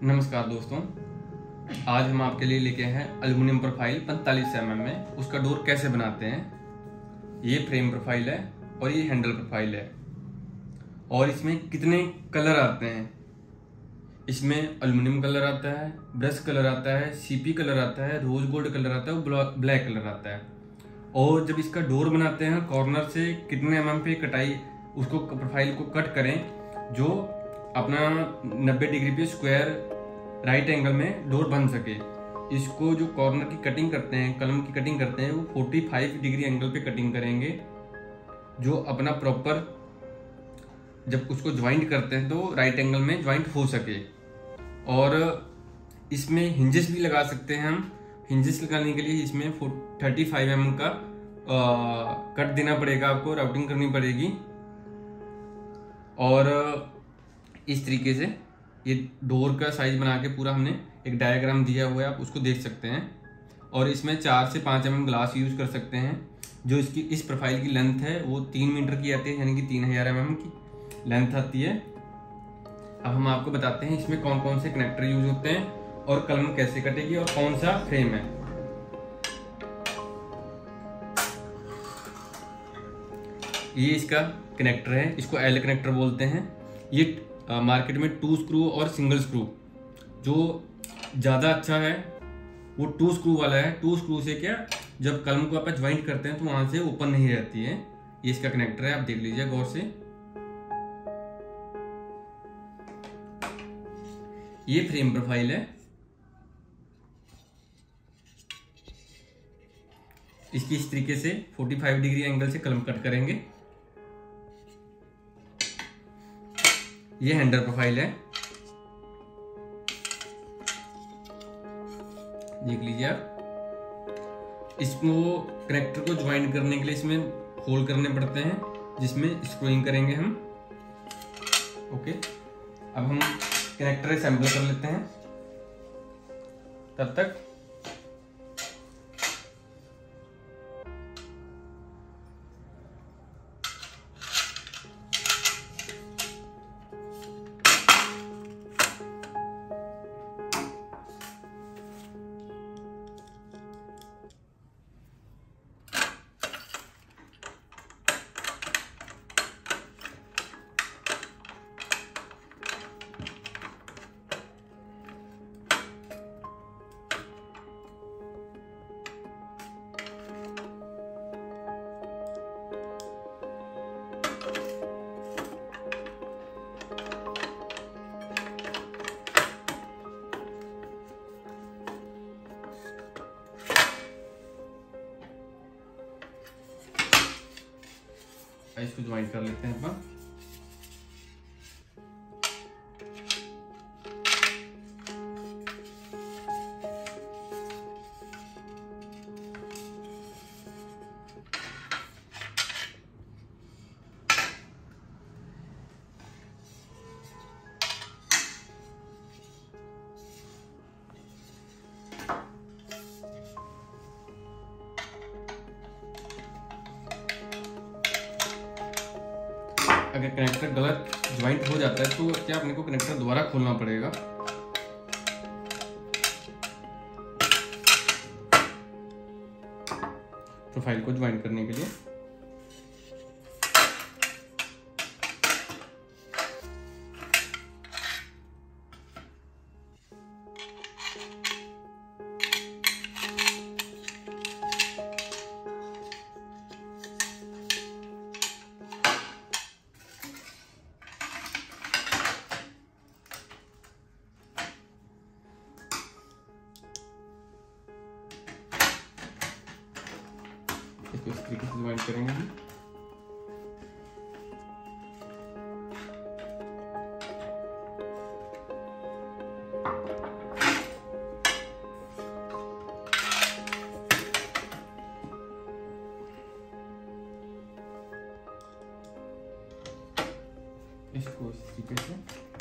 नमस्कार दोस्तों, आज हम आपके लिए लेके हैं एल्युमिनियम प्रोफाइल 45 mm में। उसका डोर कैसे बनाते हैं। ये फ्रेम प्रोफाइल है और ये हैंडल प्रोफाइल है। और इसमें कितने कलर आते हैं। इसमें एल्युमिनियम कलर आता है, ब्रश कलर आता है, सीपी कलर आता है, रोज गोल्ड कलर आता है और ब्लैक कलर आता है। और जब इसका डोर बनाते हैं कॉर्नर से कितने mm पे कटाई, उसको प्रोफाइल को कट करें जो अपना 90 डिग्री पे स्क्वायर राइट एंगल में डोर बन सके। इसको जो कॉर्नर की कटिंग करते हैं, कलम की कटिंग करते हैं, वो 45 डिग्री एंगल पे कटिंग करेंगे, जो अपना प्रॉपर जब उसको ज्वाइंट करते हैं तो राइट एंगल में ज्वाइंट हो सके। और इसमें हिंजेस भी लगा सकते हैं हम। हिंजेस लगाने के लिए इसमें 35 mm का कट देना पड़ेगा, आपको राउटिंग करनी पड़ेगी। और इस तरीके से ये डोर का साइज बना के पूरा हमने एक डायग्राम दिया हुआ है, आप उसको देख सकते हैं। और इसमें 4 से 5 mm ग्लास यूज कर सकते हैं। जो इसकी इस प्रोफाइल की लेंथ है वो 3 मीटर की आती है, यानी कि 3000 mm की लेंथ आती है। अब हम आपको बताते हैं इसमें कौन कौन से कनेक्टर यूज होते हैं और कलम कैसे कटेगी और कौन सा फ्रेम है। ये इसका कनेक्टर है, इसको एल कनेक्टर बोलते हैं। ये मार्केट में 2 स्क्रू और सिंगल स्क्रू, जो ज़्यादा अच्छा है वो 2 स्क्रू वाला है। 2 स्क्रू से क्या, जब कलम को आप ज्वाइंट करते हैं तो वहां से ओपन नहीं रहती है। ये इसका कनेक्टर है, आप देख लीजिए गौर से। ये फ्रेम प्रोफाइल है। इसकी इस तरीके से 45 डिग्री एंगल से कलम कट करेंगे। ये हैंडल प्रोफाइल है, देख लीजिए आप। इसको कनेक्टर को ज्वाइन करने के लिए इसमें होल करने पड़ते हैं, जिसमें स्क्रूइंग करेंगे हम। ओके, अब हम कनेक्टर असेंबल कर लेते हैं। तब तक इसको ज्वाइन कर लेते हैं अपन। अगर कनेक्टर गलत ज्वाइंट हो जाता है तो क्या अपने को कनेक्टर दोबारा खोलना पड़ेगा। प्रोफाइल को ज्वाइंट करने के लिए इसको इस तरीके से ज्वाइन करेंगे हम। इसको इस तरीके से